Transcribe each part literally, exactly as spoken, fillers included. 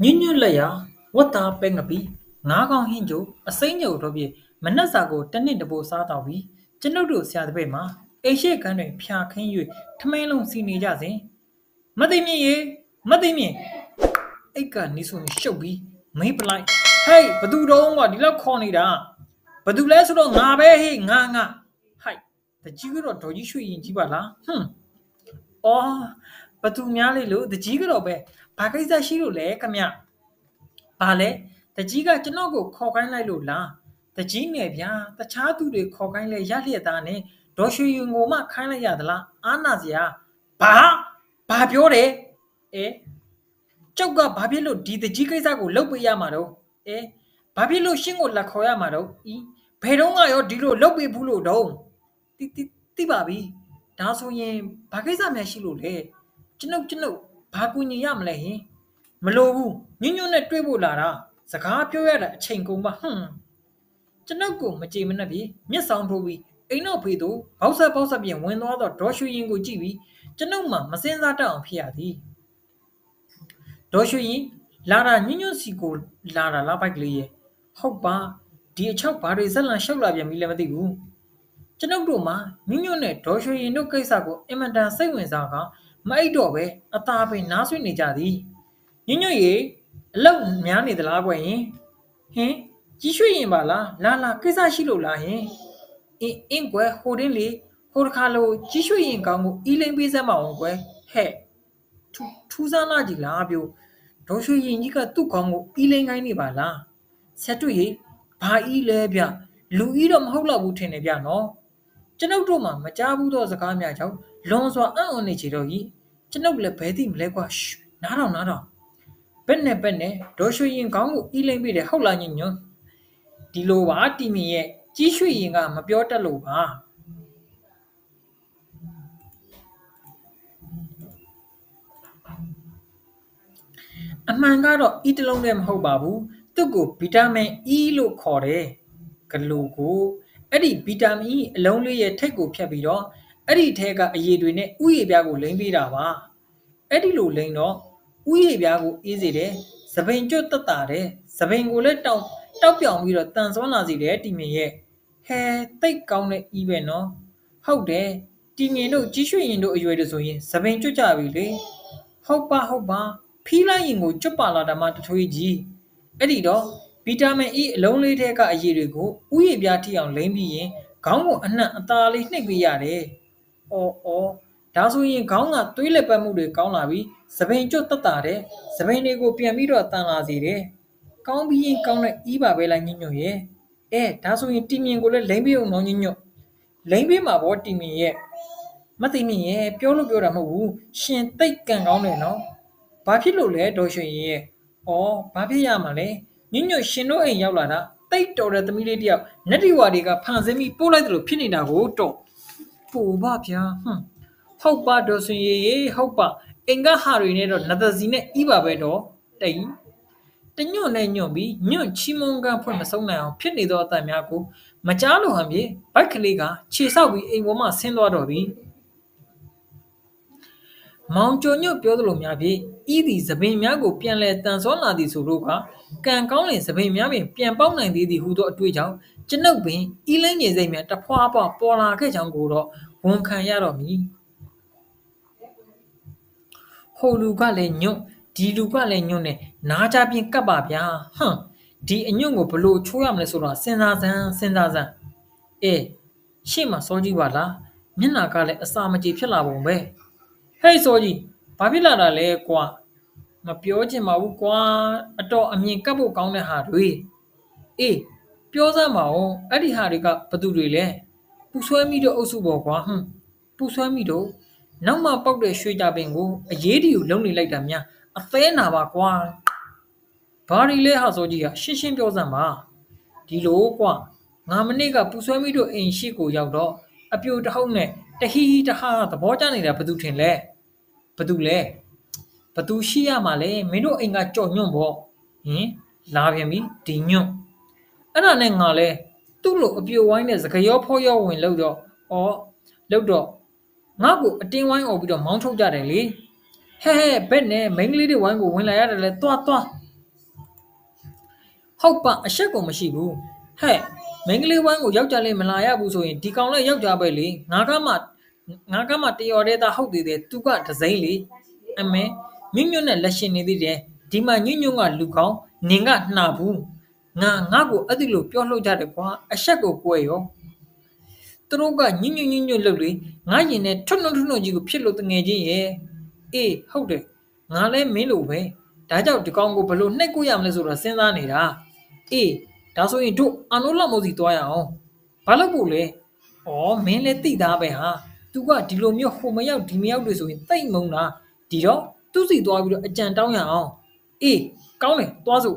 ညွညွလက်ရဝတ်သားပဲငပီငါးကောင်ဟင်းကျိုအစိမ့်ညိုတို့ပြေမနှက်စာကိုတနစ်တပိုစားတော့ပြီးကျွန်ုပ်တို့ဆရာတပည့်မှာအိရှိကန်းတွင်ဖြာခင်း၍ထမင်းလုံးစီနေကြစဉ်မသိမြင့်ရေမသိမြင့်အိတ်ကနီးဆိုရှုပ်ပြီးမေးပလိုက်ဟေးဘသူတော့ကဒီလောက်ခေါ်နေတာဘသူလဲဆိုတော့ငါပဲဟေးငါငါဟိုက်တကြီးကတော့ဒေါ်ကြီးရွှေရင်ကြီးပါလားဟွန်းအော်ဘသူများလေလို့တကြီးကတော့ပဲဘာကိစ္စရှိလို့လဲခမဘာလဲတကြီးကကျွန်တော်ကိုခေါ်ခိုင်းလိုက်လို့လားတကြီးငယ်ဗျာတခြားသူတွေခေါ်ခိုင်းလဲရလျက်သားနဲ့ဒေါ်ရွှေရင်ကိုမှခိုင်းလိုက်ရသလားအာနာစရာဘာဘာပြောတယ်အဲကျောက်ကဘာဖြစ်လို့ဒီတကြီးကိစ္စကိုလုပ်ပေးရမှာတော့အဲဘာဖြစ်လို့ရှင်းကိုလက်ခေါ်ရမှာတော့ဤဘယ်တော့မှရောဒီလိုလုပ်ပေးဘူးလို့တော့တိတိတိပါပြီဒါဆိုရင်ဘာကိစ္စများရှိလို့လဲကျွန်ုပ်ကျွန်ုပ်ဘာကူညီရမလဲဟင်မလိုဘူးညွညွနဲ့တွေ့ဖို့လာတာစကားပြောရတာအချိန်ကုန်ပါဟွန်းကျွန်ုပ်ကိုမကြေမနှက်ပြီးမျက်ဆောင်ထိုးပြီးအိမ်နောက်ဖေးသူဘောက်ဆက်ဘောက်ဆက်ပြင်ဝင်သွားတော့ဒေါ်ရွှေရင်ကိုကြည့်ပြီးကျွန်ုပ်မှမစင်စားတတ်အောင်ဖြစ်ရသည်ဒေါ်ရွှေရင်လာတာညွညွစီကိုလာတာလားပိုက်ကလေးရဲ့ဟုတ်ပါဒီအချောက်ဘာတွေဇက်လန်ရှောက်လာပြန်ပြီလည်းမသိဘူးကျွန်ုပ်တို့မှညွညွနဲ့ဒေါ်ရွှေရင်တို့ကိစ္စကိုအင်မတန်စိတ်ဝင်စားကမအိတ်တော့ပဲအသာပင်နားဆွေးနေကြသည်ညွညွရေအလောက်များနေသလားကွယ်ဟင်ဟင်ကြီးရွှေရင်ပါလားလာလာကိစ္စရှိလို့လားဟင်အင်းအင်းကွယ်ဟိုတင်းလေဟိုတခါလို့ကြီးရွှေရင်ကောင်းကိုအီလိန်ပေးစမ်းမအောင်ကွယ်ဟဲ့ထူထူးဆန်းလာကြည်လားပြိုဒေါ်ရွှေရင်ကြီးကသူ့ကောင်းကိုအီလိန်ခိုင်းနေပါလားဆက်တွေ့ရေဘာအီလဲဗျလူအီတော့မဟုတ်တော့ဘူးထင်တယ်ဗျနော်ကျွန်ုပ်တို့မှမကြားဘူးသောစကားများကြောင့်လွန်စွာအံ့ဩနေချေတော့ကြီးကျွန်ုပ်လည်းဘဲသိမလဲကွာနားတော့နားတော့ဘက်နဲ့ဘက်နဲ့ဒေါ်ရွှေရင်ကောင်းကိုအီလိမ့်ပြီးတယ်ဟုတ်လားညညွန်းဒီလိုပါတီမီရဲ့ကြီးရွှေရင်ကမပြောတတ်လို့ပါအမှန်ကတော့အီတလုံးလည်းမဟုတ်ပါဘူးသူ့ကိုဗီတာမင်အီလို့ခေါ်တယ်ဂလိုကိုအဲ့ဒီဗီတာမင်အီအလုံးလေးရဲ့ထိတ်ကိုဖြတ်ပြီးတော့အဲ့ဒီထဲကအရည်တွေနဲ့ဥယျာပြားကိုလိမ့်ပေးတာပါအဲ့ဒီလိုလိမ့်တော့ဥယျာပြားကိုအေးစေတယ်သပင်ကျွတ်တက်တာတယ်သပင်ကိုလည်းတောက်တောက်ပြောင်ပြီးတော့တန်ဆွမ်းလာစေတယ်တီမင်ရဲ့ဟဲတိတ်ကောင်းတဲ့ဤပဲနော်ဟုတ်တယ်တီမင်တို့ကြီးရွှေရင်တို့အရွယ်တဆိုရင်သပင်ကျွတ်ကြပြီလေဟုတ်ပါဟုတ်ပါဖီးလိုက်ရင်ကိုကျွတ်ပါလာတာမှတထွေးကြီးအဲ့ဒီတော့ဗီတာမင်အီအလုံးလေးထဲကအရည်တွေကိုဥယျာပြားထိအောင်လိမ့်ပြီးရင်ခေါင်းကိုအနှံ့အသာလေးနှိပ်ပေးရတယ်အော်အော်ဒါဆိုရင်ခေါင်းကသွေးလက်ပတ်မှုတွေကောင်းလာပြီးသပင်ကျွတ်တက်တာတဲ့သပင်တွေကိုပြန်ပြီးတော့တန်လာစေတယ်ကောင်းပြီးရင်ကောင်းတဲ့ဤပါပဲလားညညွတ်ရဲ့အဲဒါဆိုရင်တီမင်ကိုလည်းလိမ့်ပြီးအောင်နော်ညညွတ်လိမ့်ပြီးမှာပေါ့တီမင်ရဲ့မသိမြင်ရဲ့ပြောလို့ပြောတာမဟုတ်ဘူးရှင်တိတ်ကန်ကောင်းတယ်နော်ဘာဖြစ်လို့လဲဒေါ်ရွှေရင်ရဲ့အော်ဘာဖြစ်ရမှာလဲညညွတ်ရှင်တို့အိမ်ရောက်လာတာတိတ်တော်တဲ့သမီးလေးတယောက်နက်တီဝါတွေကဖန်ဆင်းပြီးပို့လိုက်တယ်လို့ဖြစ်နေတာကိုတော့ပူပါဗျာဟွန်းဟုတ်ပါဒေါ်ဆွေရေဟုတ်ပါအင်္ဂဟာတွေနဲ့တော့နသစီနဲ့ဤပါပဲတော့တိတ်တညွန့်နဲ့ညွန့်ပြီးညွန့်ချီမုံကဖွင့်မဆုံးနိုင်အောင်ဖြစ်နေသောအတန်များကိုမကြားလို့ဟန်ပြေဘိုက်ကလေးကခြေဆောက်ပြီးအိမ်ပေါ်မှဆင်းသွားတော့သည်မောင်ကျော်ညွတ်ပြောသလိုများဖြင့်ဤသည်သပင်များကိုပြန်လဲတန်ဆောလာသည်ဆိုတော့ကကံကောင်းလင်သပင်များပင်ပြန်ပေါက်နိုင်သေးသည်ဟုသောအတွေ့အကြောင်းကျွန်ုပ်ပင်ဤလင်းငယ်စိတ်များတဖွာဖွာပေါ်လာခဲ့ကြောင်းကိုတော့ဝန်ခံရတော့မည်ဟိုလူကလည်းညွတ်ဒီလူကလည်းညွတ်နဲ့နားကြပြင်းကပ်ပါဗျာဟမ်ဒီအညွတ်ကိုဘလို့ချိုးရမလဲဆိုတော့စဉ်းစားစမ်းစဉ်းစားစမ်းအေးရှေ့မှာစောကြည့်ပါလားမျက်နှာကလည်းအစာမကြေဖြစ်လာပုံပဲဟေးစောကြီးဘာဖြစ်လာတာလဲကွာမပြောချင်ပါဘူးကွာအတော်အမြင်ကပ်ဖို့ကောင်းတဲ့ဟာတွေအေးပြောစမ်းပါဦးအဲ့ဒီဟာတွေကဘသူတွေလဲပူဆွဲမိတော့အုပ်စုပေါ့ကွာဟွန်းပူဆွဲမိတော့နောက်မှပေါက်တဲ့ရွှေကြပင်ကိုအရေးတီကိုလုံနေလိုက်တာများအသေးနာပါကွာဘာရီလဲဟာစောကြီးကရှင်းရှင်းပြောစမ်းပါဒီလိုကွာငါမနေ့ကပူဆွဲမိတော့အိမ်ရှိကိုရောက်တော့အပြိုတဟုတ်နဲ့တဟီဟီတဟာသဘောကျနေတာဘသူထင်လဲဘသူလဲဘသူရှိရမှာလဲမင်းတို့အိမ်ကကြော်ညွန့်ပေါ့ဟင်လာပြန်ပြီဒီညွန့်အဲ့ဒါနဲ့ငါလဲသူ့လိုအပြိုဝိုင်းနဲ့စကရောဖောရောဝင်လို့တော့ဩလို့တော့ငါ့ကိုအတင်းဝိုင်းអော်ပြီးတော့မောင်းထုတ်ကြတယ်လေဟဲဟဲဘက်နဲ့မိန်းကလေးတွေဝိုင်းကိုဝင်လာရတယ်လဲတွားတွားဟုတ်ပါအဆက်ကိုမရှိဘူးဟဲ့မင်္ဂလိဝမ်းကိုယောက်ျားလေးမလာရဘူးဆိုရင်ဒီကောင်လည်းယောက်ျားပဲလေငါကမှငါကမှတရော်တဲ့သားဟုတ်သေးတယ်သူကဒစိမ့်လေအမေညွညွနဲ့လက်ရှင်နေသေးတယ်ဒီမှာညွညွကလူကောင်းနင်ကနှာဘူးငါငါ့ကိုအဲ့ဒီလိုပြောလှုပ်ကြတယ်ကွာအဆက်ကိုကွဲရောသူတို့ကညွညွညွညွလှုပ်လေငါရင်နဲ့ထွတ်ထွတ်ထွတ်ကြီးကိုဖြစ်လို့တငယ်ချင်းရဲ့အေးဟုတ်တယ်ငါလည်းမင်းလိုပဲဒါကြောင့်ဒီကောင်ကိုဘလို့နှိပ်ကိုရမလဲဆိုတော့စဉ်းစားနေတာအေးဒါဆိုရင်တို့အနိုးလောက်မို့စီသွားရအောင်ဘာလို့ပို့လဲဩမင်းလည်းသိသားပဲဟာသူကဒီလိုမျိုးဟိုမရောက်ဒီမရောက်တွေဆိုရင်တိတ်မုံတာဒီတော့သူ့စီသွားပြီးတော့အကြံတောင်းရအောင်အေးကောင်းတယ်သွားစို့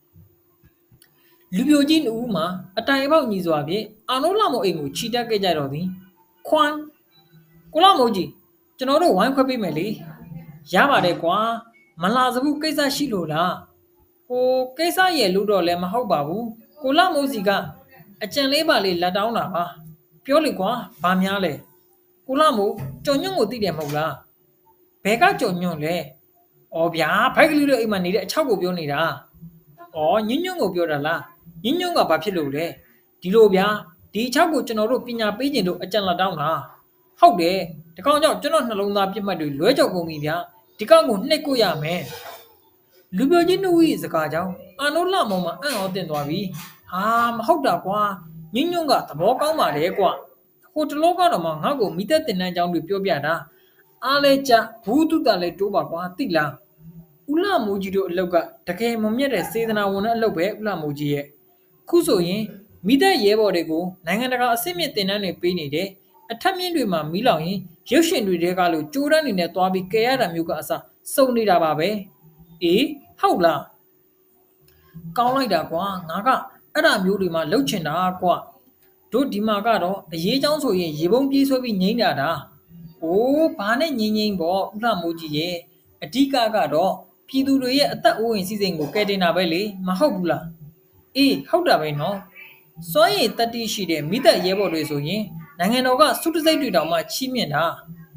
လူပြိုကြီးဦးမှာအတိုင်အပေါက်ညီစွာဖြင့်အနိုးလောက်မို့အိမ်ကိုခြိတက်ခဲ့ကြတော့သည်ခွန်းကိုလောက်မို့ကြီးကျွန်တော်တို့ဝိုင်းခွဲပေးမယ်လေရပါတယ်ကွာမလာစဘူးကိစ္စရှိလို့လားဟိုကိစ္စရဲ့လို့တော့လည်းမဟုတ်ပါဘူးကိုလောက်မို့စီကအကြံလေးပါလေးလက်တောင်းတာပါပြောလေကွာဘာများလဲကိုလောက်မို့ကြော်ညွန့်ကိုသိတယ်မဟုတ်လားဘဲကကြော်ညွန့်လဲဩဗျာဖိုက်ကလေးတို့အိမ်မှာနေတဲ့အချောက်ကိုပြောနေတာဩညွန့်ညွန့်ကိုပြောတာလားညွန့်ညွန့်ကဘာဖြစ်လို့လဲဒီလိုဗျာဒီအချောက်ကိုကျွန်တော်တို့ပညာပေးခြင်းတို့အကြံလက်တောင်းတာဟုတ်တယ်ဒီကောင်ကြောင့်ကျွန်တော်နှလုံးသားပြတ်မှတ်တွေလွဲကြော်ကုန်ပြီဗျာဒီကောင်ကိုနှိပ်ကိုရမယ်လူပြိုကြီးနှုတ်၏စကားကြောင့်အာနိုးလမောင်မှာအံ့ဩတင်သွားပြီဟာမဟုတ်တာကွာညွန့်ညွန့်ကသဘောကောင်းပါတယ်ကွာဟိုတလောကတော့မှငါ့ကိုမိသက်တင်တန်းကြောင်းတွေပြောပြတာအားလဲကြဘူးတုတလည်းတိုးပါကွာသိလားဦးလာမိုးကြီးတို့အလောက်ကတကယ်မမြတ်တဲ့စေတနာဝန်တဲ့အလုပ်ပဲဦးလာမိုးကြီးရဲ့ခုဆိုရင်မိသက်ရဲဘော်တွေကိုနိုင်ငံတကာအဆင့်မြင့်တင်တန်းတွေပေးနေတယ်အထက်မြင့်တွေမှာမီးလောင်ရင်ရုပ်ရှင်တွေတဲကလို့ကြိုးတန်းနေနဲ့သွားပြီးကဲရတာမျိုးကအစားစုံနေတာပါပဲအေးဟုတ်လားကောင်းလိုက်တာကွာငါကအဲ့ဒါမျိုးတွေမှာလှုပ်ချင်တာကွာတို့ဒီမှာကတော့အရေးချောင်းဆိုရင်ရေပုံးပြေးဆွဲပြီးငိမ့်တာတာအိုးဘာနဲ့ငိမ့်ငိမ့်ပေါ့ဥလှမိုးကြီးရဲ့အဓိကကတော့ပြည်သူတွေရဲ့အသက်အိုးအိမ်စီစဉ်ကိုကဲတင်တာပဲလေမဟုတ်ဘူးလားအေးဟုတ်တာပဲနော်စွမ်းရည်တတိရှိတဲ့မိသက်ရဲဘော်တွေဆိုရင်နိုင်ငံတော်ကစုတစိတ်တွေတောင်မှချီးမြှင့်တာ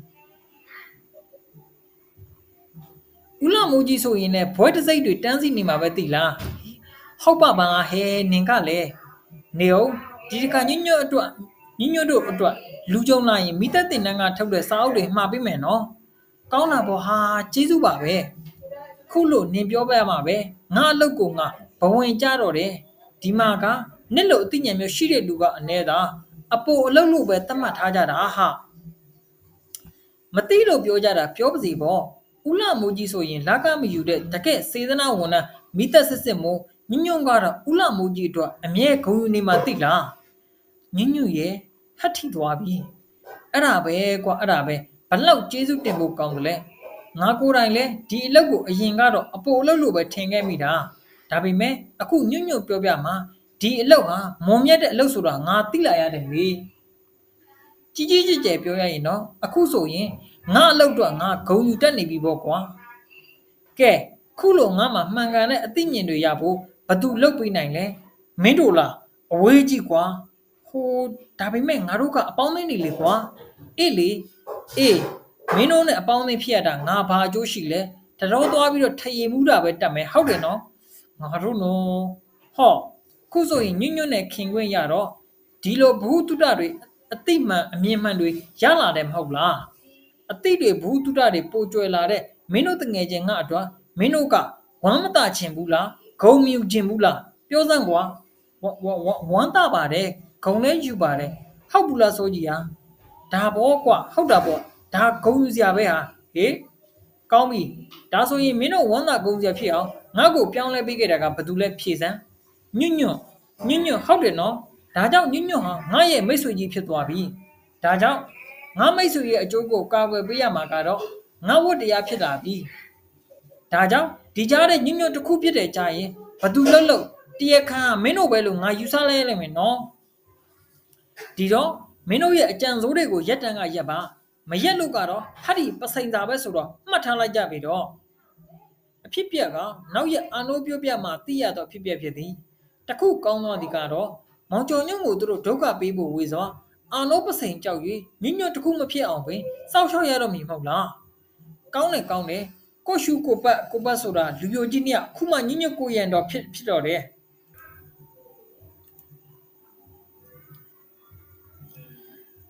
ဦးလာမိုးကြီးဆိုရင်လည်းဘွဲတစိတ်တွေတန်းစီနေမှာပဲသိလားဟုတ်ပါပါဟဲနင်ကလည်းနေအောင်ဒီတခါညညွတ်အတွက်ညညွတ်တို့အတွက်လူကြုံလာရင်မိသက်တင်တန်းကထုတ်တဲ့စာအုပ်တွေမှာပေးမယ်နော်ကောင်းတာပေါ့ဟာကျေးဇူးပါပဲခုလို့နင်ပြောပြမှာပဲငါအလုပ်ကိုငါဘဝင်ကြတော့တယ်ဒီမှာကနှစ်လို့အသိဉာဏ်မျိုးရှိတဲ့လူကအ ਨੇ သာအပိုအလုပ်လို့ပဲသတ်မှတ်ထားကြတာဟာမသိလို့ပြောကြတာပြောပါစီပေါ့ဦးလာမိုးကြီးဆိုရင်လာကမယူတဲ့တကက်စေတနာဝန်ထမ်းမိသက်စစ်စစ်မို့ညညွန့်ကတော့ဦးလာမိုးကြီးအတွက်အမြဲဂုဏ်ယူနေမှသိလားညညွန့်ရဲ့ဟတ်ထိသွားပြီအဲ့ဒါပဲကွာအဲ့ဒါပဲဘလောက်ကျေးဇူးတင်ဖို့ကောင်းတယ်လဲငါကိုယ်တိုင်လဲဒီအလုပ်ကိုအရင်ကတော့အပိုအလုပ်လို့ပဲထင်ခဲ့မိတာဒါပေမဲ့အခုညညွန့်ပြောပြမှာဒီအလုပ်ဟာမုံမြတ်တဲ့အလုပ်ဆိုတာငါသိလာရတယ်လေကြီးကြီးကျယ်ကျယ်ပြောရရင်တော့အခုဆိုရင်ငါအလုပ်တော့ငါဂုံယူတတ်နေပြီပေါ့ကွာကဲခုလိုငါမှမှန်ကန်တဲ့အသိဉာဏ်တွေရဖို့ဘသူလုပ်ပေးနိုင်လဲမင်းတို့လားအဝေးကြီးကွာဟိုဒါပေမဲ့ငါတို့ကအပေါင်းအသင်းနေလေကွာအေးလေအေးမင်းတို့နဲ့အပေါင်းအသင်းဖြစ်ရတာငါဘာအကျိုးရှိလဲတတော်သွားပြီးတော့ထရေမှုတာပဲတတ်မယ်ဟုတ်တယ်နော်ငါတို့နော်ဟောခုဆိုရင်ညွန့်ညွန့်နဲ့ခင်ခွင့်ရတော့ဒီလိုဘ ഹു တုတတွေအသိမှန်အမြင်မှန်တွေရလာတယ်မဟုတ်လားအသိတွေဘ ഹു တုတတွေပိုကျွယ်လာတဲ့မင်းတို့တငယ်ချင်းငါအတွက်မင်းတို့ကဝမ်းမတာချင်ဘူးလားဂုံမြူချင်ဘူးလားပြောစမ်းကွာဝမ်းတာပါတယ်ဂုံလဲယူပါတယ်ဟုတ်ဘူးလားဆိုကြီးဟာဒါဘောကွာဟုတ်တာပေါ့ဒါဂုံယူစရာပဲဟာဟေးကောင်းပြီဒါဆိုရင်မင်းတို့ဝမ်းတာဂုံစရာဖြစ်အောင်ငါ့ကိုပြောင်းလဲပေးခဲ့တာကဘာတူလဲဖြေစမ်းညွန့်ညွန့်ညွန့်ညွန့်ဟုတ်တယ်နော်ဒါကြောင့်ညွန့်ညွန့်ဟာငါရဲ့မိတ်ဆွေကြီးဖြစ်သွားပြီဒါကြောင့်ငါမိတ်ဆွေရဲ့အကျိုးကိုကာကွယ်ပေးရမှာကတော့ငါဝတ်တရားဖြစ်လာပြီဒါကြောင့်ဒီကြားတဲ့ညွန့်ညွန့်တစ်ခုဖြစ်တယ်ကြရင်ဘသူလှုပ်လှုပ်တရခါမင်းတို့ပဲလို့ငါယူဆလိုက်ရလိမ့်မယ်နော်ဒီတော့မင်းတို့ရဲ့အကြံစိုးတွေကိုရက်တန်းကရက်ပါမရက်လို့ကတော့ဟာဒီပစိန်သာပဲဆိုတော့မှတ်ထားလိုက်ကြပြီတော့အဖြစ်ပြက်ကနောက်ရက်အာနိုးပြပြမှသိရတော့ဖြစ်ပြဖြစ်သည်တခုကောင်းသောဒီကတော့မောင်ကျော်ညွန့်ကိုသူတို့ဒုက္ခပေးဖို့ဝေစွာအာနိုးပစိန်ကြောက်၍ညညတခုမဖြစ်အောင်ပင်စောက်ရှောက်ရတော့မည်မဟုတ်လားကောင်းတယ်ကောင်းတယ်ကိုရှုကိုပတ်ကိုပတ်ဆိုတာလူပြိုကြီးเนี่ยခုမှညညကိုရန်တော့ဖြစ်ဖြစ်တော့တယ်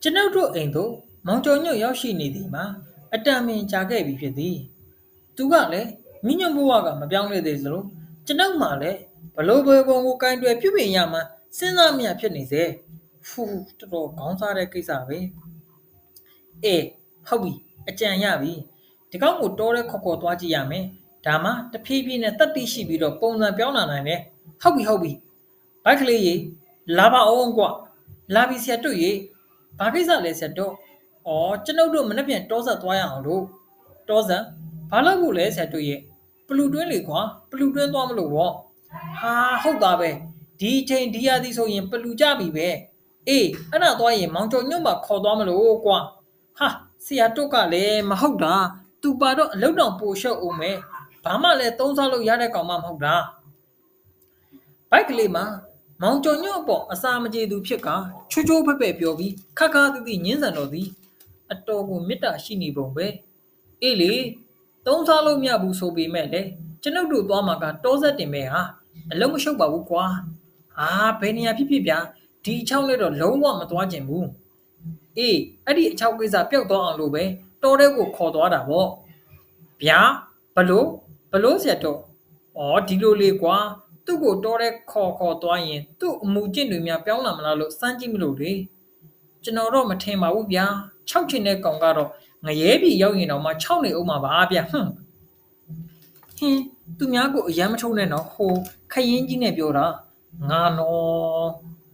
ကျွန်ုပ်တို့အိမ်သို့မောင်ကျော်ညွန့်ရောက်ရှိနေသည်မှာအတန်ပင်ကြာခဲ့ပြီဖြစ်သည်သူကလည်းမိညွန့်ဘဝကမပြောင်းလဲသေးသလိုကျွန်ုပ်မှလည်းဘလို့ဘယ်ပုံကိုကင်တွယ်ပြုပြင်ရမှစဉ်းစားမြဖြစ်နေစေဖူးတော်တော်ခေါင်းစားတဲ့ကိစ္စပဲအေးဟုတ်ပြီအကြံရပြီဒီကောက်ကိုတောထဲခေါ်ခေါ်သွားကြည့်ရမယ်ဒါမှတဖြည်းဖြည်းနဲ့တက်တိရှိပြီးတော့ပုံစံပြောင်းလာနိုင်တယ်ဟုတ်ပြီဟုတ်ပြီဘိုက်ကလေးရေလာပါအောင်ကွာလာပြီဆရာတို့ရေဘာကိစ္စလဲဆရာတို့ဩကျွန်ုပ်တို့မနေ့ပြန်တောဆက်သွားရအောင်လို့တောဆက်ဘာလို့ကိုလဲဆရာတို့ရေပလူတွင်းလေကွာပလူတွင်းသွားမလို့ပေါ့ဟာဟုတ်သားပဲဒီချိန်ဒီရသည်ဆိုရင်ပလူကြပြီပဲအေးအဲ့ဒါသွားရင်မောင်ကျော်ညွန့်မှာခေါ်သွားမလို့ကွာဟာဆရာတို့ကလည်းမဟုတ်တာသူပါတော့အလုတ်တောင်ပိုရှုပ်အောင်မယ်ဘာမှလည်းသုံးစားလို့ရတဲ့ကောင်မှမဟုတ်တာဘိုက်ကလေးမှာမောင်ကျော်ညွန့်အပေါ်အစာမကြေသူဖြစ်ကချိုးချိုးဖက်ဖက်ပြောပြီးခက်ခါးသီးသီးညင်းဆန်တော်သည်အတော်ကိုမေတ္တာရှိနေပုံပဲအေးလေသုံးစားလို့မရဘူးဆိုပေမဲ့လေကျွန်ုပ်တို့သွားမှာကတောဆက်တင်ပဲဟာအလုံးမရှုပ်ပါဘူးကွာဟာဘယ်နေရာဖြစ်ဖြစ်ဗျာဒီအချောင်းလေးတော့လုံးဝမသွားကျင်ဘူးအေးအဲ့ဒီအချောင်းကိစ္စပျောက်သွားအောင်လို့ပဲတောထဲကိုခေါ်သွားတာပေါ့ဗျာဘလို့ဘလို့ဆရာတော့ဩဒီလိုလေးကွာသူ့ကိုတောထဲခေါ်ခေါ်သွားရင်သူ့အမူကျင့်တွေများပြောင်းလာမလားလို့စမ်းကြည့်မလို့လေကျွန်တော်တော့မထင်ပါဘူးဗျာ၆ချင်တဲ့ကောင်ကတော့ငရဲပြည်ရောက်ရင်တော့မှ၆နေအောင်မှာပါဗျာဟွန်းဟင်းသူများကိုအယမ်းမထုံးနဲ့နော်ဟိုခရင်ကြီးနဲ့ပြောတာငါနော်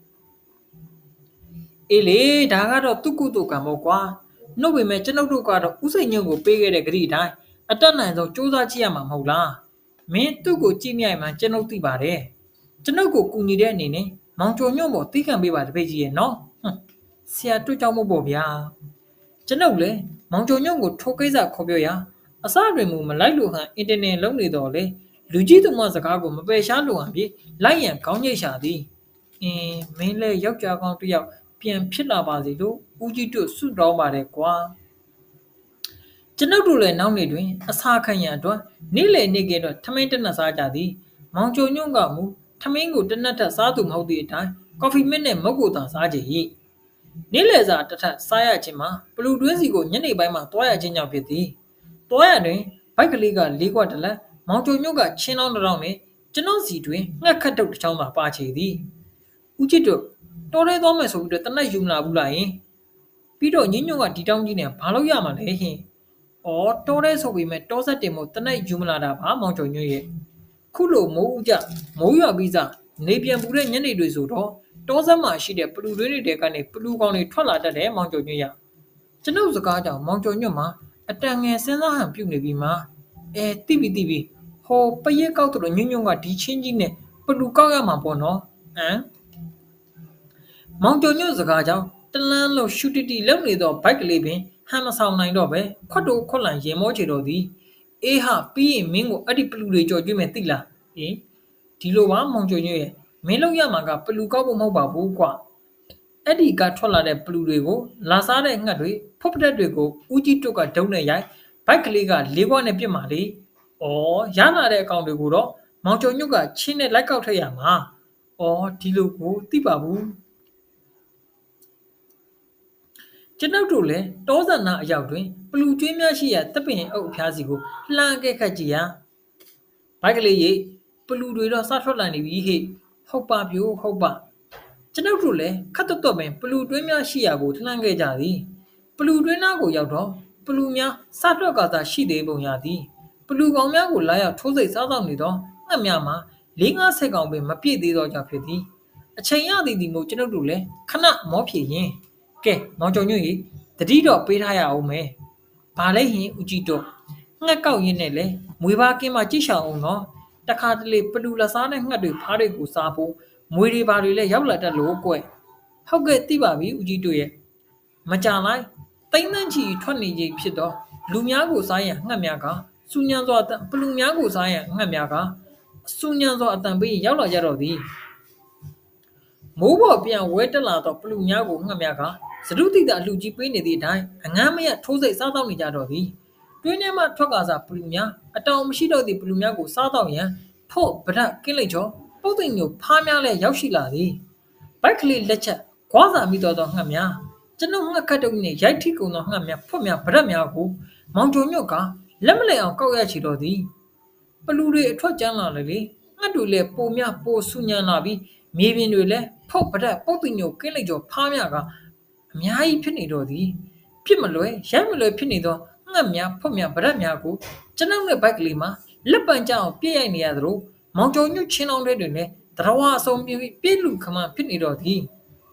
အေးလေဒါကတော့သူ့ကုတုကံပေါ့ကွာနှုတ်ပေမဲ့ကျွန်ုပ်တို့ကတော့ဥစိန်ညုံကိုပေးခဲ့တဲ့ဂရိတိုင်းအတက်နိုင်ဆုံးစူးစမ်းကြည့်ရမှာမဟုတ်လားမင်းသူ့ကိုကြည့်မြိုက်မှကျွန်ုပ်သိပါတယ်ကျွန်ုပ်ကိုကူညီတဲ့အနေနဲ့မောင်ကျော်ညွန့်ပေါ်သိခံပေးပါတပည့်ကြီးရဲ့နော်ဟွန်းဆရာတို့ကြောင့်မို့ပေါ့ဗျာကျွန်ုပ်လည်းမောင်ကျော်ညွန့်ကိုထိုးကိစ္စခေါ်ပြောရအစတွင်မူမလိုက်လို့ဟန်အင်တာနက်လုံးနေတော့လေလူကြီးသူမစကားကိုမပယ်ရှားလို့ဟန်ပြီးလိုက်ရန်ခေါင်းညိတ်ရှာသည်အင်းမင်းလည်းယောက်ျားကောင်းတစ်ယောက်ပြန်ဖြစ်လာပါစေလို့ဦးကြီးတို့ဆုတောင်းပါတယ်ကွာကျွန်ုပ်တို့လည်းနောက်နေ့တွင်အစာခံရန်အတွက်နေ့လည်နေ့ကဲတော့ထမင်းတနက်စားကြသည်မောင်ကျော်ညွန့်ကမူထမင်းကိုတနက်ထက်စားသူမဟုတ်သည့်အတိုင်းကော်ဖီမစ်နဲ့မုတ်ကိုသာစားကြ၏နေ့လည်စာတစ်ထပ်စားရခြင်းမှာပလူတွင်းစီကိုညနေပိုင်းမှာတွားရခြင်းကြောင့်ဖြစ်သည်တွားရတွင်ဘိုက်ကလေးကလေးခွက်တလက်မောင်ကျော်ညွန့်ကချင်းလောင်းတောင်းနဲ့ကျွန်တော်စီတွင်ငှက်ခတ်တုတ်တစ်ချောင်းသာပါချေသည်ဦးချစ်တို့တော်ရဲသွားမယ်ဆိုပြီးတော့တနက်ယူမလာဘူးလားယင်ပြီးတော့ညညွန့်ကဒီတောင်းကြီးနဲ့ဘာလို့ရမှာလဲဟင်ဩတော်ရဲဆိုပေမဲ့တောဆက်တင်မို့တနက်ယူမလာတာပါမောင်ကျော်ညွန့်ရဲ့ခုလိုမိုးဦးကြမိုးရွာပြီးစားနေပြန်ပူတဲ့ညနေတွေဆိုတော့တောဆက်မှာရှိတဲ့ပလူတွင်းတွေကနေပလူကောင်တွေထွက်လာတတ်တယ်မောင်ကျော်ညွန့်ရကျွန်ုပ်စကားကြောင့်မောင်ကျော်ညွန့်မှာအတန်ငယ်စဉ်းစားဟန်ပြုတ်နေပြီးမှအဲတိပြီတိပြီဟောပရက်ကောက်တော့ညွန့်ညွန့်ကဒီချင်းကြီးနဲ့ပလူကောက်ရမှာပေါ့နော်ဟမ်မောင်ကျော်ညွန့်စကားကြောင့်တလန်းလို့ရှူတီတီလုံနေတော့ဘိုက်ကလေးပင်ဟန်မဆောင်နိုင်တော့ပဲခွတ်တိုခွတ်လန်ရင်မောချေတော့သည်အေးဟာပြီးရင်မင်းကိုအဲ့ဒီပလူတွေကြော်ကျွေးမယ်သိလားဟင်ဒီလိုပါမောင်ကျော်ညွန့်ရဲ့မင်းလောက်ရမှာကပလူကောက်ဖို့မဟုတ်ပါဘူးကွာအဲ့ဒီကထွက်လာတဲ့ပလူတွေကိုလာစားတဲ့ငှက်တွေဖုတ်ပတက်တွေကိုဦးကြီးတုတ်ကဒုံနဲ့ရိုက်ဘိုက်ကလေးကလေးခွက်နဲ့ပြစ်မှာလေဩရလာတဲ့အကောင်တွေကိုတော့မောင်ကျော်ညွန့်ကချင်းနဲ့လိုက်ကောက်ထည့်ရမှာဩဒီလိုကိုသိပါဘူးကျွန်ုပ်တို့လည်းတောဇာနာအရောက်တွင်ပလူကျွေးများရှိရာတပ်ပင်အုပ်အဖျားစီကိုလှမ်းခဲ့ခတ်ကြည့်ရဘိုက်ကလေးရေပလူတွေတော့စားထွက်လာနေပြီဟဲ့ဟုတ်ပါပြို့ဟုတ်ပါကျွန်ုပ်တို့လည်းခတ်တွတ်တွတ်ပင်ပလူတွင်းများရှိရာကိုလှမ်းခဲ့ကြသည်ပလူတွင်းသားကိုရောက်တော့ပလူများစားထွက်ကစားရှိသေးပုံရသည်ပလူကောင်များကိုလာရောက်ထိုးစိတ်စားဆောင်နေတော့ငှက်များမှာလေးငါးဆယ်ကောင်ပင်မပြည့်သေးတော့ကြောင့်ဖြစ်သည်အချိန်ရသည်ဒီမို့ကျွန်ုပ်တို့လည်းခဏမောဖြေရင်ကဲမောင်ကျော်ညွန့်ကြီးတတိတော့ပေးထားရအောင်မယ်ဘာလဲဟင်ဦးကြီးတော့ငှက်ကောက်ရင်းနဲ့လေမွေပါကင်းမှကြိရှောင်အောင်နော်တခါတလေပလူလက်စားနဲ့ငှက်တွေဖားတွေကိုစားဖို့မွေတွေဘာတွေလည်းရောက်လာတတ်လို့ကွဟုတ်ကဲ့သိပါပြီဦးကြီးတို့ရဲ့မကြလိုက်တိမ့်နှန့်ချီထွက်နေကြီးဖြစ်တော့လူများကိုစားရန်ငှက်များကစူညံစွာပလူများကိုစားရန်ငှက်များကစူညံစွာအတန်ပေးရောက်လာကြတော့သည်မိုးပေါ်ပြန်ဝဲတက်လာတော့ပလူများကိုငှက်များကစရုတိတာအလူကြီးပေးနေသည့်အတိုင်းအငမ်းမရထိုးစိတ်စားတော့နေကြတော့သည်တွင်းထဲမှထွက်ကစားပလူများအတောင်မရှိတော့သည့်ပလူများကိုစားတော့ရန်ဖို့ဗဒကင်းလိုက်ချောပုတ်သိမ်မျိုးဖားများလဲရောက်ရှိလာသည်ဘိုက်ကလေးလက်ချက်ခွာစာမိတော်သောငှက်များကျွန်ုပ်ငှက်ခတ်တုပ်နှင့်ရိုက်ထိကုန်သောငှက်များဖွက်များဗရက်များကိုမောင်ကျော်ညွတ်ကလက်မလဲအောင်ကောက်ရချီတော်သည်ပလူတွေအထွက်ကျန်းလာလေလေငှက်တွေလည်းပိုများပိုဆူညံလာပြီးမြေပြင်တွေလည်းဖောက်ပရက်ပုတ်တင်ညိုကင်းလိုက်ကြောဖားများကအများကြီးဖြစ်နေတော့သည်ဖြစ်မလွယ်ရိုက်မလွယ်ဖြစ်နေသောငှက်များဖွက်များဗရက်များကိုကျွန်ုပ်နဲ့ဘိုက်ကလေးမှာလက်ပံကြအောင်ပြည့်ရိုက်နေရသလိုမောင်ကျော်ညွတ်ချင်းအောင်တွေတွင်လည်းတရဝအစုံပြည့်ပြည့်လူခမဖြစ်နေတော့သည်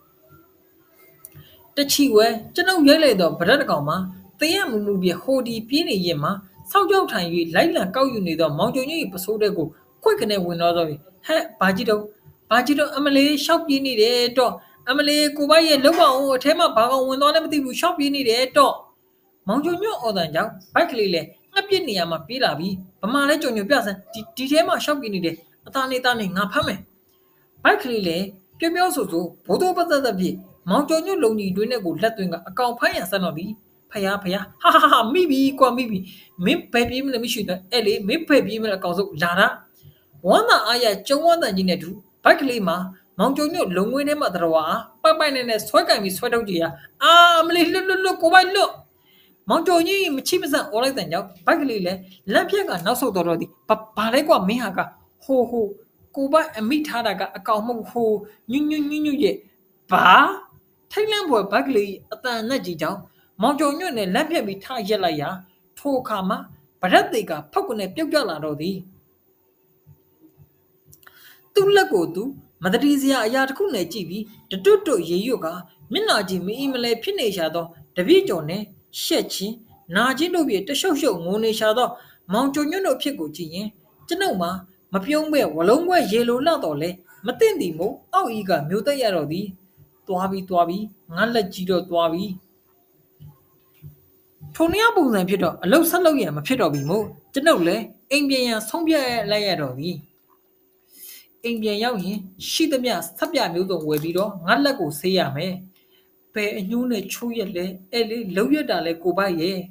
တချီဝဲကျွန်ုပ်ရိုက်လိုက်သောဗရက်တကောင်မှာတရမူမူပြဟိုဒီပြင်းနေရင်မှာစောက်ကြောက်ထိုင်၍လိုက်လံကောက်ယူနေသောမောင်ကျော်ညွတ်၏ပစိုးတဲ့ကိုခွက်ကနေဝင်တော့သောဟဲ့ဘာကြီးတော့ဘာကြီးတော့အမလေးရှောက်ပြေးနေတယ်တော့အမလေးကိုပိုက်ရဲ့လောက်ပါအောင်အထဲမှာဘာကောင်ဝင်သွားလဲမသိဘူးရှောက်ပြေးနေတယ်တော့မောင်ကျော်ညွတ်အော်တန်ကြောင့်ဘိုက်ကလေးလည်းငှက်ပြစ်နေရမှာပြေးလာပြီးဗမာလဲကြုံညွတ်ပြဆန်းဒီဒီထဲမှာရှောက်ပြေးနေတယ်အသားနေသားနေငါဖမ်းမယ်ဘိုက်ကလေးလည်းပြောပြောဆိုဆိုဘိုးတော်ပတ်သက်တဲ့ပြည့်မောင်ကျော်ညွတ်လုံကြီးတွင်းနဲ့ကိုလက်သွင်းကအကောင်ဖမ်းရဆန်းတော့သည်ဖယားဖယားဟာဟာဟာမိပြီကွာမိပြီမင်းပဲပြေးမလို့မရှိတော့အဲ့လေမင်းဖက်ပြေးမလို့အကောင်စုလာတာဝမ်းသာအားရကျုံဝမ်းတန်ကြီးနဲ့တူဘိုက်ကလေးမှာမောင်ကျော်ညွတ်လုံငွေထဲမှာတရဝါပိုက်ပိုက်နဲ့နဲ့ဆွဲကင်ပြီးဆွဲထုတ်ကြရအာအမလေးလွတ်လွတ်လွတ်ကိုပိုက်လွတ်မောင်ကျော်ကြီးမချိမဆန့်အော်လိုက်တဲ့ကြောင့်ဘိုက်ကလေးလည်းလက်ဖြက်ကနောက်ဆုတ်တော်တော့သည်ဘာလဲကွာမင်းဟာကဟိုဟိုကိုပိုက်အမိထားတာကအကောင်မဟုတ်ဟိုညွညွညွညွရဲ့ဘာထိုင်လန့်ပေါ်ဘိုက်ကလေးအတန်နဲ့ကြီးကြောင့်မောင်ကျော်ညွတ်နဲ့လက်ဖြက်ပြီးထားရက်လိုက်ရာထိုအခါမှာဗရက်သေးကဖောက်ကနေပြုတ်ကျလာတော့သည်သူ့လက်ကိုသူမတတိစရာအရာတစ်ခုနဲ့ကြည့်ပြီးတတွတ်တွတ်ရေရွတ်ကမျက်နာကြီးမအီမလဲဖြစ်နေရှာသောတပြည့်ကျော်နဲ့ရှက်ချင်းနာချင်းတို့ပြတရှုပ်ရှုပ်ငိုနေရှာသောမောင်ကျော်ညွတ်တို့ဖြစ်ကိုကြည့်ရင်ကျွန်ုပ်မှာမပြုံးပဲဝလုံးပွဲရေလိုလောက်တော့လဲမသိမ့်သည်မို့အောက်ဤကမျိုးသက်ရတော့သည်သွားပြီးသွားပြီးငါလက်ကြီးတော့သွားပြီးထုံရပုံစံဖြစ်တော့အလုတ်ဆက်လုပ်ရမဖြစ်တော့ပြီမို့ကျွန်ုပ်လည်းအိမ်ပြန်ရန်ဆုံးဖြတ်လိုက်ရတော့သည်အိမ်ပြန်ရောက်ရင်ရှိသမျှဆက်ပြမျိုးစုံဝယ်ပြီးတော့ငါလက်ကိုဆေးရမယ်ဘယ်အညိုးနဲ့ချိုးရက်လဲအဲ့လေလှုပ်ရက်တာလဲကိုပိုက်ရဲ့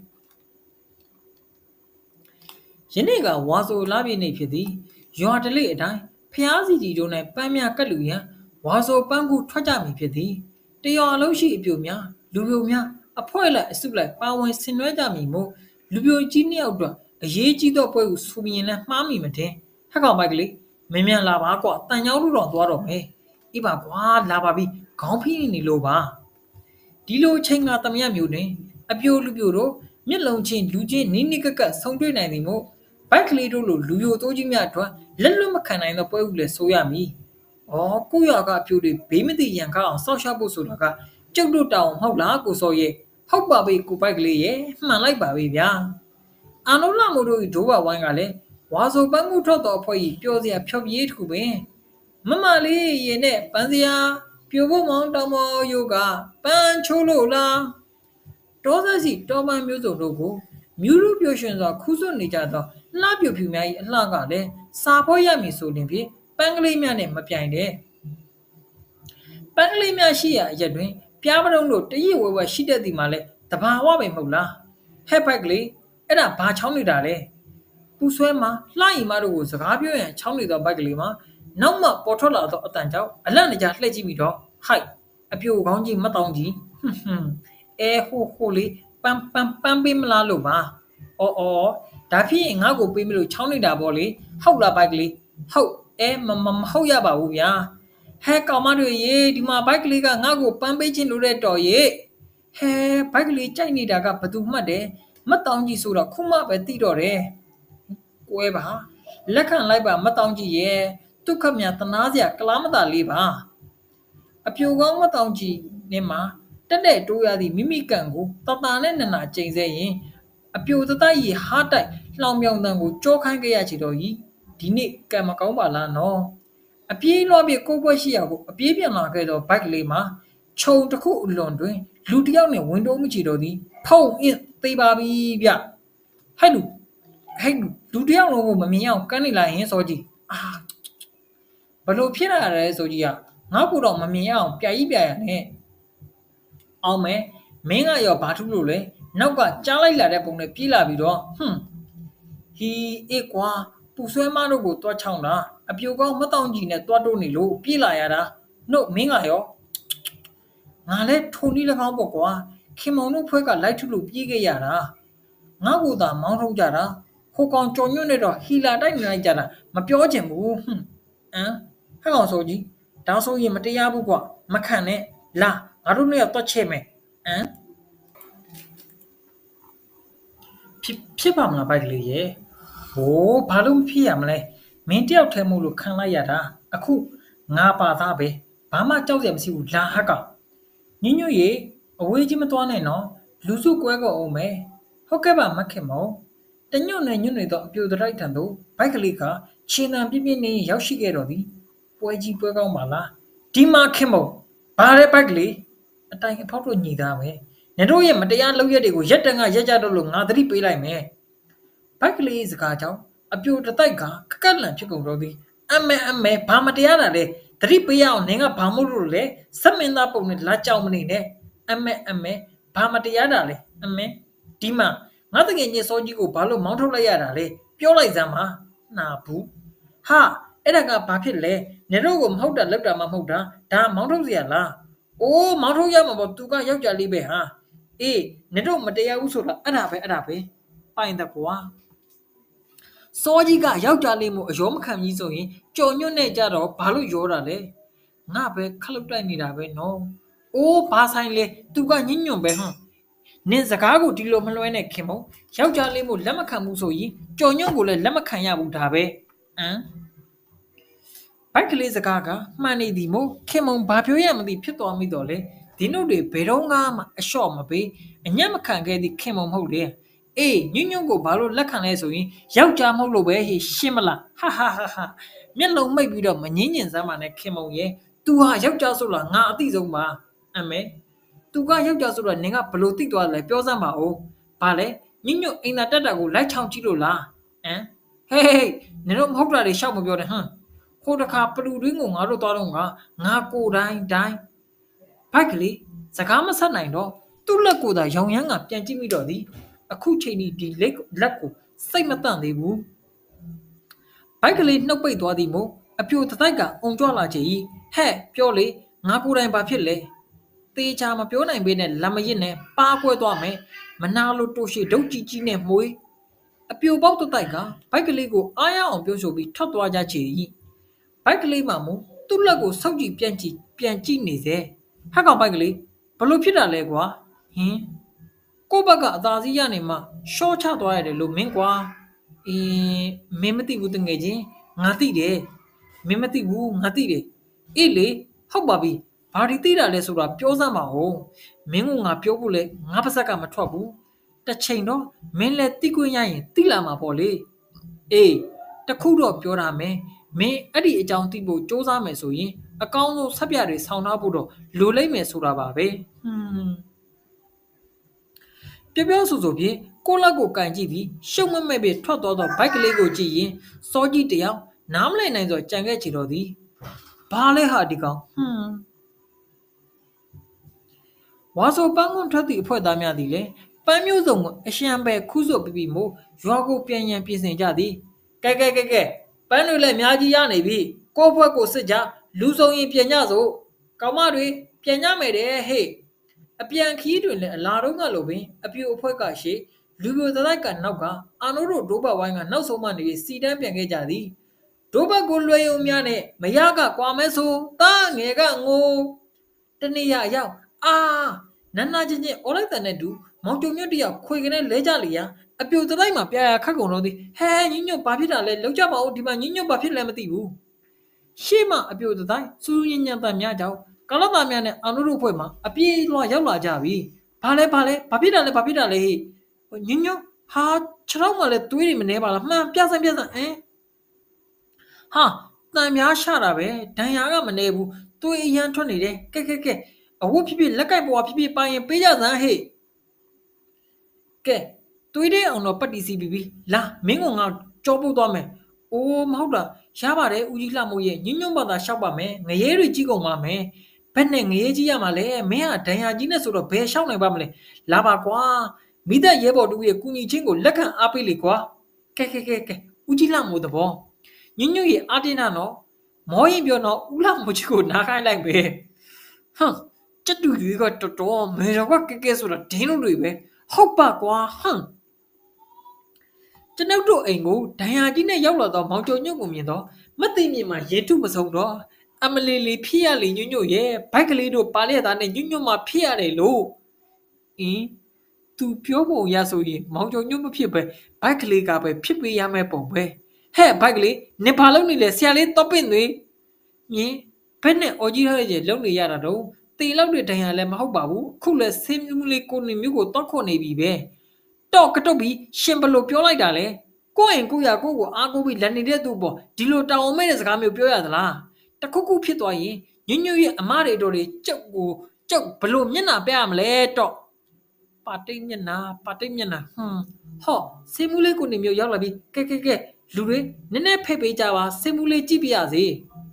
ယနေ့ကဝါဆိုလာပြည့်နေဖြစ်သည်ရွာတလေအတိုင်းဖျားစီတီတို့နဲ့ပန်းများကတ်လူရန်ဝါဆိုပန်းကူထွက်ကြမည်ဖြစ်သည်တရွာလုံးရှိအပြိုများလူပြိုများအဖွဲလိုက်အစုလိုက်ပါဝင်ဆင်နွှဲကြမည်မို့လူပြိုကြီးနှစ်ယောက်တော့အရေးကြီးသောပွဲကိုဆူမြင်လဲမှားမိမတင်ဟက်ကောင်ပိုက်ကလေးမင်းမြန်လာပါကွာတန်ကြောင်းလို့တော့သွားတော့မယ်အေးပါကွာလာပါပြီခေါင်းဖိနေလို့ပါဒီလိုချိန်ကတမရမျိုးတွင်အပြိုလူပြိုတို့မျက်လုံးချင်းလူချင်းနိနိကကဆုံတွေ့နိုင်သည်မို့ဘိုက်ကလေးတို့လိုလူယိုတိုးကြီးများအတွက်လက်လွတ်မခံနိုင်သောပွဲဦးလဲဆိုရမည်ဩကိုရွာကအပြိုတွေဘေးမသိရန်ခအောင်စောက်ရှောက်ဖို့ဆိုတာကကျုပ်တို့တောင်းမဟုတ်လားကိုစောရဲ့ဟုတ်ပါပြီကိုပိုက်ကလေးရဲ့မှန်လိုက်ပါပြီဗျာအာလုံးလာမို့တို့ဒိုးဘဝိုင်းကလည်းဝါဆိုပန်းကူထွက်တော်ဖွဲ့ကြီးပြောစရာဖြောပြေးတခုပင်မမလေးရင်နဲ့ပန်းစရာပြိုဖို့မောင်းတောင်မော်ယိုကပန်းချိုးလို့လားတောဆက်စီတောပန်းမျိုးစုံတို့ကိုမြူးတို့ပြိုရွှင်စွာခူးဆွနေကြသောလှပြူဖြူများ၏အလှကလည်းစာဖို့ရမည်ဆိုရင်ဖြင့်ပန်းကလေးများနဲ့မပြိုင်တဲ့ပန်းကလေးများရှိရာအရက်တွင်ပြားပတုံးတို့တရည်ဝဲဝဲရှိတတ်သည်မှာလဲတဘာဝပဲမဟုတ်လားဟဲ့ဖိုက်ကလေးအဲ့ဒါဘာချောင်းနေတာလဲပူဆွဲမှာလှရီမတို့ကိုစကားပြောရန်ချောင်းနေသောဘက်ကလေးမှာနောက်မှပေါ်ထွက်လာသောအတန်ကြောင့်အလန့်တကြားလှည့်ကြည့်ပြီးတော့ဟိုက်အပြိုကောင်းကြီးမတောင်းကြီးဟွန်းဟွန်းအဲဟိုဟိုလေးပန်းပန်းပန်းပေးမလားလို့ပါအော်အော်ဒါဖြစ်ရင်ငါ့ကိုပေးမလို့ချောင်းနေတာပေါ့လေဟုတ်လားဘက်ကလေးဟုတ်အဲမမမဟုတ်ရပါဘူးဗျာဟဲကောင်မတို့ရေဒီမှာဘိုက်ကလေးကငါ့ကိုပန်းပေးခြင်းလို့တဲ့တော်ရေဟဲဘိုက်ကလေးကြိုက်နေတာကဘသူမှတ်တယ်မတောင်းကြီးဆိုတော့ခုမှပဲသိတော့တယ်ကွဲပါလက်ခံလိုက်ပါမတောင်းကြီးရဲ့ဒုက္ခမြတနာစရာကလားမသာလေးပါအပြိုကောင်းမတောင်းကြီးနဲ့မှာတက်တဲ့တိုးရသည်မိမိကန်ကိုတတာနဲ့နနာကျိန်စေရင်အပြိုတတကြီးဟားတိုက်လှောင်မြောင်တန်ကိုကြောခိုင်းခဲ့ရချီတော့ကြီးဒီနေ့ကံမကောင်းပါလားနော်အပြေးလွှားပြေကိုပွဲရှိရကိုအပြေးပြန်လာခဲ့တော့ဘိုက်ကလေးမှာခြုံတစ်ခုအလွန်တွင်လူတစ်ယောက်နဲ့ဝင်တော့မချီတော့သည်ဖုံအင်းသေးပါပြီဗျဟဲ့လူဟဲ့လူလူတစ်ယောက်လုံးကိုမမြင်အောင်ကန်းနေလိုက်ရင်စောကြီးအာဘလို့ဖြစ်ရလဲဆိုကြီးကငါ့ကိုတော့မမြင်အောင်ပြာကြီးပြာရနဲ့အောင်မဲမင်းကရောဘာထုလို့လဲနောက်ကကြားလိုက်လာတဲ့ပုံနဲ့ပြေးလာပြီးတော့ဟွန်းဟီအေးကွာပူဆွဲမတို့ကိုတွားချောင်းတာအပြိုကောင်းမတောင်းကြီးနဲ့တွားတိုးနေလို့ပြေးလာရတာနှုတ်မင်းကရောငါလည်းထိုနည်း၎င်းပေါ့ကွာခင်မောင်တို့ဖွဲ့ကလိုက်ထုလို့ပြေးခဲ့ရတာငါ့ကိုသာမောင်းထုတ်ကြတာဟိုကောင်ကြော်ညွန့်နေတော့ဟီလာတိုက်နေလိုက်ကြတာမပြောချင်ဘူးဟွန်းဟမ်ဟဲ့ကောင်ဆိုကြီးဒါဆိုရင်မတရားဘူးကွာမခံနဲ့လာငါတို့နှစ်ယောက်တွက်ချဲ့မယ်ဟမ်ဖြစ်ဖြစ်ပါမလားဘိုက်ကလေးရဲ့ဟိုးဘာလို့မဖြစ်ရမလဲမင်းတယောက်ထဲမို့လို့ခံလိုက်ရတာအခုငါပါသားပဲဘာမှကြောက်စရာမရှိဘူးလာဟက်ကောင်ညညရေအဝေးကြီးမသွားနဲ့နော်လူစုကွဲကောအောင်မယ်ဟုတ်ကဲ့ပါမခင်မောတညွန့်နဲ့ညွန့်နေတော့အပြိုတရိုက်ထံသို့ဘိုက်ကလေးကခြေတံပြင်းပြင်းနဲ့ရောက်ရှိခဲ့တော်သည်ပွဲကြီးပွဲကောင်းပါလားဒီမှာခင်မောဘာလဲဘိုက်ကလေးအတိုင်အဖောက်တို့ညီသားပဲနေတို့ရဲ့မတရားလုပ်ရက်တွေကိုရက်တန်ကရက်ကြတော့လို့ငါသတိပေးလိုက်မယ်ဘိုက်ကလေးစကားကြောင့်အပြိုတတိုက်ကကကက်လန်ဖြစ်ကုန်တော့သည်အမဲအမဲဘာမတရားတာလဲသတိပေးရအောင်နင်ကဘာမို့လို့လဲစက်မင်းသားပုံနဲ့လာကြောင်မနေနဲ့အမဲအမဲဘာမတရားတာလဲအမဲဒီမှာငါတကယ်ညစောကြီးကိုဘာလို့မောင်းထုတ်လိုက်ရတာလဲပြောလိုက်စမ်းပါနာဘူးဟာအဲ့ဒါကဘာဖြစ်လဲနေတော့ကိုမဟုတ်တာလောက်တာမှမဟုတ်တာဒါမောင်းထုတ်เสียလားအိုးမောင်းထုတ်ရမှာပေါ့သူကယောက်ျားလေးပဲဟာအေးနေတော့မတရားဘူးဆိုတာအဲ့ဒါပဲအဲ့ဒါပဲပိုင်တကွာစောကြီးကယောက်ျားလေးမို့အယောမခံကြီးဆိုရင်ကြော်ညွန့်နေကြတော့ဘာလို့ရောတာလဲငါပဲခလုတ်တိုက်နေတာပဲနော်အိုးဘာဆိုင်လဲသူကညညွန့်ပဲဟွန်းနင်စကားကိုဒီလိုမလွှဲနဲ့ခင်မို့ယောက်ျားလေးမို့လက်မခံဘူးဆိုရင်ကြော်ညွန့်ကိုလည်းလက်မခံရဘူးဒါပဲအမ်ဘိုက်ကလေးစကားကမှန်နေသည်မို့ခင်မုံဘာပြောရမသိဖြစ်သွားမိတော့လေဒီနုတ်တွေဘယ်တော့မှအလျှော့မပေးအညံ့မခံခဲ့သည့်ခင်မုံမဟုတ်လေအေးညွန့်ညွန့်ကိုဘာလို့လက်ခံလဲဆိုရင်ယောက်ျားမဟုတ်လို့ပဲဟေးရှင်းမလားဟာဟာဟာဟာမျက်လုံးမိတ်ပြီးတော့မငင်းညင်စမ်းပါနဲ့ခင်မုံရဲ့ तू ဟာယောက်ျားဆိုလားငါအသိဆုံးပါအမေ तू ကယောက်ျားဆိုတော့နင်ကဘလို့သိသွားလဲပြောစမ်းပါဦးဘာလဲညွန့်ညွန့်အိမ်သာတက်တာကိုလိုက်ချောင်းကြည့်လို့လားဟမ်ဟေးဟေးနင်တို့မဟုတ်တာတွေရှောက်မပြောနဲ့ဟမ်ခိုးတခါပလူတွင်းကိုငါတို့သွားတော့ငါငါကိုတိုင်းတိုင်းဘိုက်ကလေးစကားမဆက်နိုင်တော့သူ့လက်ကိုသာရောင်ရမ်းကပြန်ကြည့်မိတော့သည်အခုချိန်ဒီဒီလက်လက်ကိုစိတ်မတန့်သေးဘူးဘိုက်ကလေးနှုတ်ပိတ်သွားသည်မို့အပြိုတတိုက်ကအုံကြွလာချေဤဟဲ့ပြောလေငါကိုယ်တိုင်ဘာဖြစ်လဲတေချာမပြောနိုင်ပေနဲ့လမ်းမရစ်နဲ့ပါကွဲသွားမယ်မနာလို့တိုးရှိဒုတ်ကြီးကြီးနဲ့မှုေးအပြိုပေါက်တတိုက်ကဘိုက်ကလေးကိုအားရအောင်ပြောဆိုပြီးထွက်သွားကြချေဤဘိုက်ကလေးမှမို့သူ့လက်ကိုစောက်ကြည့်ပြန်ကြည့်ပြန်ကြည့်နေစေဟက်ကောင်ဘိုက်ကလေးဘလို့ဖြစ်တာလဲကွာဟင်ကိုဘက်ကအသာစီးရနေမှရှော့ချသွားရတယ်လို့မင်းကွာအင်းမင်းမသိဘူးတငယ်ချင်းငါသိတယ်မင်းမသိဘူးငါသိတယ်အေးလေဟုတ်ပါပြီဘာဒီသိတာလဲဆိုတာပြောစမ်းပါဦးမင်းကငါပြောဖို့လဲငါပါဇက်ကမထွက်ဘူးတစ်ချိန်တော့မင်းလဲသိခွင့်ရရင်သိလာမှာပေါ့လေအေးတခုတော့ပြောတာမယ်မင်းအဲ့ဒီအကြောင်းသိဖို့စူးစမ်းမယ်ဆိုရင်အကောင်းဆုံးဆက်ပြတွေဆောင်းထားဖို့တော့လိုလိမ့်မယ်ဆိုတာပါပဲဟွန်းပြောပြောဆိုဆိုဖြင့်ကိုလက်ကိုကန်ကြည့်ပြီးရှုံမမဲ့ပြီးထွက်သွားတော့ဘိုက်ကလေးကိုကြည့်ရင်စောကြီးတယောက်နားမလည်နိုင်စွာကြံခဲ့ချတော့သည်ဘာလဲဟာဒီကောင်ဟွန်းဝါဆိုပန်းကွန်းထွက်သည့်အဖွဲ့သားများသည်လည်းပန်းမျိုးစုံကိုအရှံပဲခူးဆိုပြီးပြီးမို့ရွာကိုပြန်ရန်ပြင်ဆင်ကြသည်ကဲကဲကဲကဲပန်းတွေလည်းအများကြီးရနေပြီကိုဘွက်ကိုစစ်ကြလူစုံရင်ပြန်ကြစို့ကောင်မတွေပြန်ကြမယ်တဲ့ဟေ့အပြန်ခီးတွင်လည်းအလာတော့ကလိုပင်အပြူအဖွဲကရှေ့လူပြိုသလိုက်ကနောက်ကအာနိုးတို့ဒိုးဘဝိုင်းကနောက်ဆုံးမှနေစီတန်းပြန်ခဲ့ကြသည်ဒိုးဘကိုလွယ်ယုံများနဲ့မရကကွာမဲဆိုတာငယ်ကငိုတနေ့ရရောက်အာနန်းနာချင်းချင်းအော်လိုက်တဲ့နဲ့တူမောင်တုံမြတ်တယောက်ခွေကနေလဲကြလီယာအပြူသလိုက်မှာပြာခတ်ကုန်တော့သည်ဟဲညညွတ်ဘာဖြစ်တာလဲလောက်ကြပါဦးဒီမှာညညွတ်ဘာဖြစ်လဲမသိဘူးရှေ့မှာအပြိုတတိုင်းစူးညံ့ညံ့တမ်းများကြောင့်ကလပ်သားများနဲ့အာနုတို့ဖွဲ့မှာအပြေးလွှာရောက်လာကြပြီဘာလဲဘာလဲဘာဖြစ်တာလဲဘာဖြစ်တာလဲဟေ့ညညွတ်ဟာခြေထောက်မှလည်းသွေးတွေမနေပါလားမှန်ပြဆန်းပြဆန်းအင်းဟာတန်များရှာတာပဲဒဏ်ရာကမနေဘူးသွေးအရန်ထွက်နေတယ်ကဲကဲကဲအဝတ်ဖြစ်ဖြစ်လက်ကိုက်ပွားဖြစ်ဖြစ်ပိုင်ရင်ပေးကြစမ်းဟေ့ကဲသွေးတဲ့အောင်တော့ပတ်တီစီပြီးပြီလာမင်းကငါကြောပုတ်သွားမယ်အိုးမဟုတ်တာရပါတယ်ဦးကြီးလှမို့ရဲ့ညညွန့်ဘာသာရှောက်ပါမယ်ငရဲတွေကြီးကုန်ပါမယ်ဘက်နဲ့ငရဲကြီးရမှာလဲမင်းကဒဏ်ရာကြီးနဲ့ဆိုတော့ဘယ်ရှောက်နိုင်ပါမလဲလာပါကွာမိသက်ရဲဘော်တူရဲ့ကုညီချင်းကိုလက်ခံအားပေးလေကွာကဲကဲကဲကဲဦးကြီးလှမို့သဘောညညွန့်ရဲ့အာတင်းနာနော်မောရင်ပြောတော့ဦးလှမို့ကြီးကိုနားခိုင်းလိုက်ပဲဟမ် chấtတူgì cái trò trò mày ra quá cái cái số là thế nó rồi bé học bà quá hăng chân áo đồ ấy ngủ đại hà chỉ này giáo là tao máu cho nhóc của mình đó mất tiền gì mà dễ thu mà sống đó anh mình lì pia lì nhũ nhũ ye bác lì đồ bà lì ta này nhũ nhũ mà pia này luôn ý tu biểu bộ ya số gì máu cho nhóc mà pia bé bác lì cả bé pia bé ya mẹ bộ bé hè bác lì nếu bà lâu này là xe lì top bên rồi nhỉ bên này ở dưới hơi gì lâu này ya đâuตีလောက်တွေတိုင်ရလဲမဟုတ်ပါဘူးခုလဲဆင်းမှုလေးကိုနေမျိုးကိုတောက်ခွနေပြီပဲတော့ကတော့ပြီးရှင်ဘလို့ပြောလိုက်တာလဲကိုယ့်ရင်ကိုရကိုကိုအားကိုပြီးလက်နေတဲ့သူပေါ့ဒီလိုတောင်အောင်မဲ့တဲ့စကားမျိုးပြောရသလားတခုခုဖြစ်သွားရင်ညညရဲ့အမတွေတို့တွေကြောက်ကိုကြောက်ဘလို့မျက်နှာပြရမလဲတော့ပါတိတ်မျက်နှာပါတိတ်မျက်နှာဟွန်းဟောဆင်းမှုလေးကိုနေမျိုးရောက်လာပြီးကဲကဲကဲလူတွေနည်းနည်းဖိတ်ပေးကြပါဆင်းမှုလေးကြည့်ပြရစေ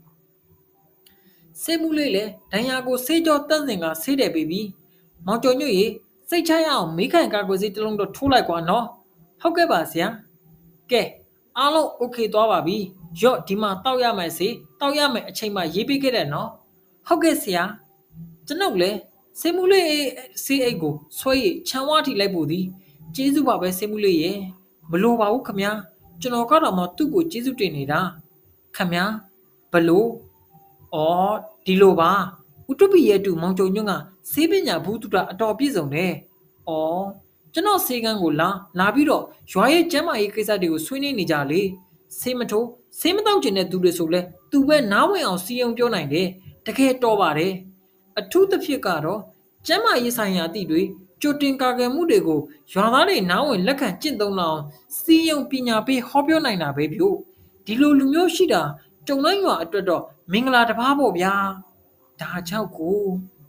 ဆေးမှုလေးလေဒဏ်ရာကိုဆေးကြောတန့်စင်ကဆေးတယ်ပြီပြီမောင်ကျော်ညွတ်ရေစိတ်ချရအောင်မိခိုင်ကာကွယ်ဆေးတစ်လုံးတော့ထိုးလိုက်ကွာနော်ဟုတ်ကဲ့ပါဆရာကဲအားလုံးโอเคသွားပါပြီရော့ဒီမှာတောက်ရမယ်ဆေးတောက်ရမယ်အချိန်မှရေးပေးခဲ့တယ်နော်ဟုတ်ကဲ့ဆရာကျွန်ုပ်လေဆေးမှုလေးဆေးအိတ်ကိုဆွဲရချမ်းဝါထိလိုက်ဖို့ဒီကျေးဇူးပါပဲဆေးမှုလေးရေမလိုပါဘူးခမကျွန်တော်ကတော့မှသူ့ကိုကျေးဇူးတင်နေတာခမဘလို့အော်ဒီလိုပါဥတုပိရဲ့တူမောင်ကျုံညွန့်ကဆေးပညာဘူးတုတအတော်ပြည့်စုံတယ်။အော်ကျွန်တော်ဆေးကန်းကိုလာလာပြီးတော့ရွာရဲ့ကျမ်းမာရေးကိစ္စတွေကိုဆွေးနွေးနေကြလေဆေးမထိုးဆေးမတောက်ကျင်တဲ့သူတွေဆိုလဲသူပဲနားဝင်အောင်စီယုံပြောနိုင်တယ်တကယ်တော်ပါတယ်အထူးသဖြင့်ကတော့ကျမ်းမာရေးဆိုင်ရာအသည့်တွေကြိုတင်ကာကွယ်မှုတွေကိုရွာသားတွေနားဝင်လက်ခံကျင့်သုံးအောင်စီယုံပညာပေးဟောပြောနိုင်တာပဲပြို့ဒီလိုလူမျိုးရှိတာကျုံတိုင်းရွာအတွက်တော့မင်္ဂလာတပါးပေါ့ဗျာဒါကြောင့်ကို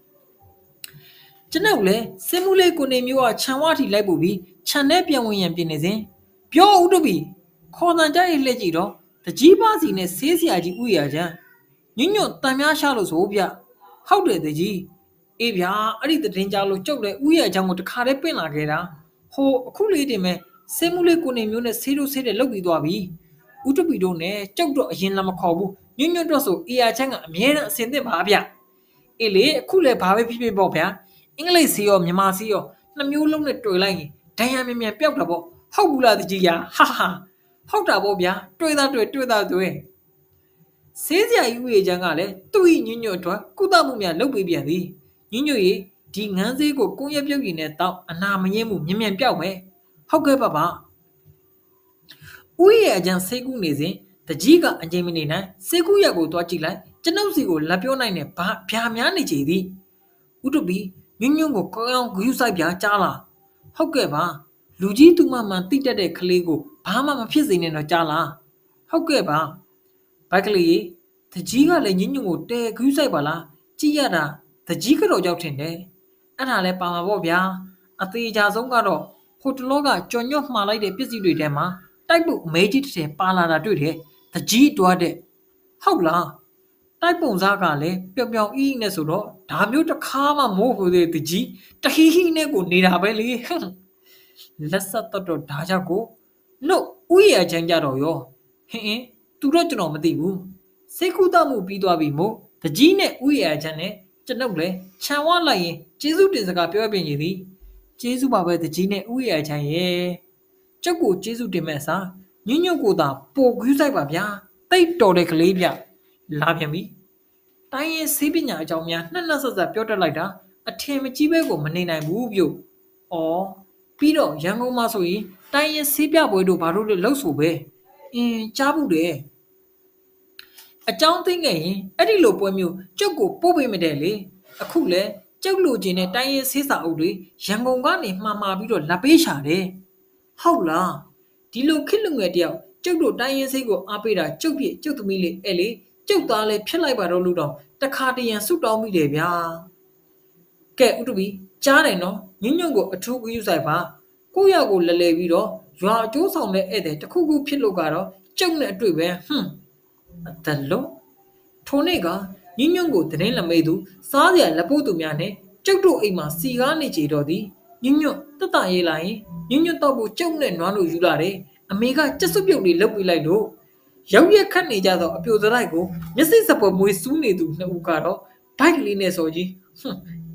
ကျွန်ုပ်လည်းစင်မှုလေးကိုနေမျိုးကခြံဝါထိလိုက်ပို့ပြီးခြံထဲပြန်ဝင်ရန်ပြင်နေစဉ်ပြောဥတုပြီခေါ်တန်ကြရဲ့လက်ကြည့်တော့တကြီးပါစီနဲ့ဆေးဆရာကြီးဥရချမ်းညညွတ်တန်များရှာလို့ဆိုဗျဟုတ်တယ်တကြီးအေးဗျာအဲ့ဒီတည်င်းကြလို့ကြုတ်တဲ့ဥရချမ်းကိုတခါတည်းပင့်လာခဲ့တာဟိုအခုလေးတင်မဲ့စင်မှုလေးကိုနေမျိုးနဲ့ဆေးတို့ဆေးတဲ့လုတ်ပြီးသွားပြီဥတုပြီတို့နဲ့ကြုတ်တော့အရင်လည်းမခေါ်ဘူးညညွတ်တော့ဆိုအေးရချမ်းကအမြဲတမ်းအစင်သင့်ပါဗျအေးလေအခုလည်းဘာပဲဖြစ်ဖြစ်ပေါ့ဗျာအင်္ဂလိပ်စီရောမြန်မာစီရောနှမျိုးလုံးနဲ့တွေ့လိုက်ရင်ဒဏ်ရာမြန်မြန်ပျောက်တာပေါ့ဟုတ်ဘူးလားတကြီးရာဟာဟာဟုတ်တာပေါ့ဗျာတွေ့တာတွေ့တွေ့တာတွေ့ဆေးစရာကြီးဝေချမ်းကလည်းသူ့ဤညညွတ်အတွက်ကုသမှုများလုပ်ပေးပြန်သည်ညညွတ်ရေဒီငန်းဆေးကိုကိုရက်ပြုတ်ရင်နဲ့တောက်အနာမငြင်းမှုမြန်မြန်ပျောက်မယ်ဟုတ်ကဲ့ပါပါဥရဲ့အကြံဆေးကူးနေစဉ်တကြီးကအငြိမ်မနေနိုင်ဆေးကူးရက်ကိုတွားကြည့်လိုက်ကျွန်ုပ်စီကိုလက်ပြောနိုင်နဲ့ဘာဗျာများနေကြသည်ဥတုပီညွညွန့်ကိုကောင်းအောင်ဂရုစိုက်ပြကြားလာဟုတ်ကဲ့ပါလူကြီးသူမမှန်တိတက်တဲ့ကလေးကိုဘာမှမဖြစ်စေနဲ့တော့ကြားလာဟုတ်ကဲ့ပါဘက်ကလေးတကြီးကလည်းညညွန့်ကိုတဲဂရုစိုက်ပါလားကြည့်ရတာတကြီးကတော့ကြောက်ထင်တယ်အဲ့ဒါလည်းပါမှာပေါ့ဗျာအသေးချာဆုံးကတော့ဟိုတလောကကြော်ညွတ်မှားလိုက်တဲ့ပစ္စည်းတွေထဲမှာတိုက်ပုတ်အမဲကြီးတစ်ထည်ပါလာတာတွေ့တယ်တကြီးတွားတဲ့ဟုတ်လားတိုက်ပုံစားကလည်းပျော်ပျော်အီးနဲ့ဆိုတော့ဒါမျိုးတစ်ခါမှမို့ဘူးတဲ့တကြီးတဟီဟီနဲ့ကိုနေတာပဲလေလက်ဆက်တော့တော့ဒါကြောင့်ကိုလို့ဥယျာချမ်းကြတော့ရောဟင်းဟင်းသူတော့ကျွန်တော်မသိဘူးစိတ်ကူးတမှုပြီးသွားပြီမို့တကြီးနဲ့ဥယျာချမ်းနဲ့ကျွန်ုပ်လည်းခြံဝလိုက်ရင်ကျေးဇူးတင်စကားပြောပြနေသည်ကျေးဇူးပါပဲတကြီးနဲ့ဥယျာချမ်းရဲ့ကျုပ်ကိုကျေးဇူးတင်မဲ့စားညညွတ်ကိုသာပို့ခွေးဆိုင်ပါဗျာတိတ်တော်တဲ့ကလေးဗျလာပြန်ပြီတိုင်းရင်ဆေးပညာအကြောင်းများနှစ်နှစ်ဆက်ဆက်ပြောတတ်လိုက်တာအထင်မကြီးပဲကိုမနေနိုင်ဘူးပြု့ဩပြီးတော့ရန်ကုန်မှာဆိုရင်တိုင်းရင်ဆေးပြပွဲတို့ဘာလို့လဲလှုပ်ဆိုပဲအင်းကြားဘူးတယ်အကြောင်းသိငယ်ရင်အဲ့ဒီလိုပွဲမျိုးကျုပ်ကိုပို့ပေးမတယ်လေအခုလဲကျုပ်လိုချင်တဲ့တိုင်းရင်ဆေးစာအုပ်တွေရန်ကုန်ကနေမှားမှားပြီးတော့လက်ပေးရှာတယ်ဟုတ်လားဒီလိုခစ်လူငယ်တယောက်ကျုပ်တို့တိုင်းရင်ဆေးကိုအားပေးတာကျုပ်ပြည့်ကျုပ်သမီးလေးအဲ့လေကျုပ်သားလေးဖြစ်လိုက်ပါတော့လို့တော့တခါတရံဆုတောင်းမိတယ်ဗျာကဲဥတုဘီကြားတယ်နော်ညညွန့်ကိုအထူးဂရုစိုက်ပါကိုယ့်ရောက်ကိုလဲလဲပြီးတော့ရွာအကျိုးဆောင်တဲ့ဧည့်သည်တစ်ခုခုဖြစ်လို့ကတော့ကျုပ်နဲ့အတွေ့ပဲဟွန်းအတလုံးထိုနေ့ကညညွန့်ကိုတရင်လမေးသူစားစရာလက်ပိုးသူများနဲ့ကျုပ်တို့အိမ်မှာစီကားနေကြတော့သည်ညညွန့်တတရေးလိုက်ရင်ညညွန့်တော့ဖို့ကျုပ်နဲ့နွားလို့ယူလာတယ်အမေကကြက်စွပ်ပြုတ်လေးလုပ်ပေးလိုက်လို့ရောက်ရက်ခတ်နေကြတော့အပြိုစရိုက်ကိုမျက်စိစပွဲမွေးစူးနေသူနှစ်ဦးကတော့ဘိုက်ကလေးနဲ့စော်ကြီးဟွန်း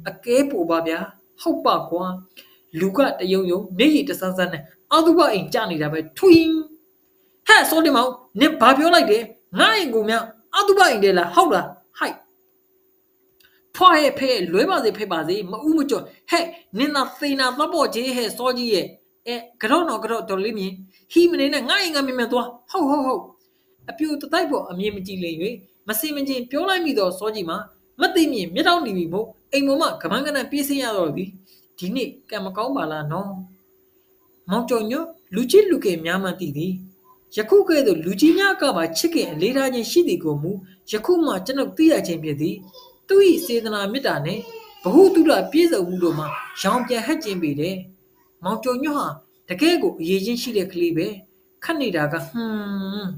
အကဲပူပါဗျာဟုတ်ပါကွာလူကတယုံယုံမျက်ရည်တစစနဲ့အာသုဘအိမ်ကြနေတာပဲထွင်းဟဲ့စောတင်မောင်နင်ဘာပြောလိုက်တယ်ငါအိမ်ကိုမြအာသုဘအိမ်တယ်လားဟုတ်လားဟိုက်ဖွားရဲ့ဖဲလွဲပါစေဖဲပါစေမဦးမကျော်ဟဲ့နင်သာသေနာသဘောကြီးဟဲ့စောကြီးရဲ့အဲကတော့တော့ကတော့တော်လေးမြင်ဟီမနေနဲ့ငါအိမ်ကမြင်မြင်သွားဟုတ်ဟုတ်ဟုတ်အပြူတတိုက်ပေါ်အမြင်မကြည့်လေ၍မစင်မချင်းပြောလိုက်မိတော့စောကြီးမှာမသိမြင်မျက်တောင်နေပြီမို့အိမ်ပေါ်မှာကမန်းကနန်ပြေးစင်းရတော့သည်ဒီနေ့ကံမကောင်းပါလားနော်မောင်ကျော်ညွတ်လူကြီးလူကယ်များမှတည်သည်ယခုကဲ့သို့လူကြီးများကပါချစ်ခင်အလေးထားခြင်းရှိသည်ကိုမူယခုမှကျွန်ုပ်သိရခြင်းဖြစ်သည်သူ၏စေတနာမေတ္တာနှင့်ဘဟုတုတပြည့်စုံမှုတို့မှာရောင်ပြန်ဟပ်ခြင်းပေတယ်မောင်ကျော်ညွတ်ဟာတကယ်ကိုအရေးချင်းရှိတဲ့ကလေးပဲခတ်နေတာကဟွန်း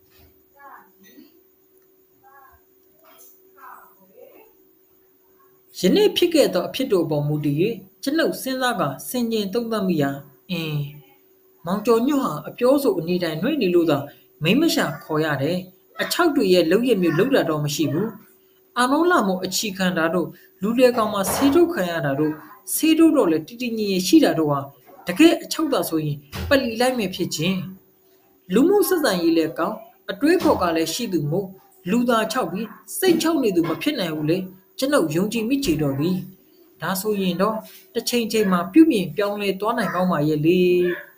ယနေ့ဖြစ်ခဲ့သောအဖြစ်တို့ပေါ်မူတည်၍ကျွန်ုပ်စဉ်းစားကဆင်ခြင်သုံးသပ်မိရာအင်းမောင်ကျော်ညွတ်ဟာအပြောဆိုအနေတိုင်းနှွေးနေလို့သာမိမရှာခေါ်ရတယ်အချောက်တွေရဲ့လုံရမျိုးလုံတာတော့မရှိဘူးအာလုံးလာမို့အချီခံတာတို့လူလေကောင်မှာဆေးထုတ်ခံရတာတို့ဆေးထုတ်တော့လေတိတိညင်ရှိတာတို့ဟာတကယ်အချောက်တာဆိုရင်ပလီလိုက်မယ်ဖြစ်ခြင်းလူမှုဆက်ဆံရေးလဲကောင်းအတွေးခေါ်ကလည်းရှိသူမို့လူသားချောက်ပြီးစိတ်ချောက်နေသူမဖြစ်နိုင်ဘူးလေကျွန်ုပ်ယုံကြည်မိချေတော်သည်ဒါဆိုရင်တော့တစ်ချိန်ချိန်မှာပြုမြင်ပြောင်းလဲသွားနိုင်ကောင်းပါရဲ့လေ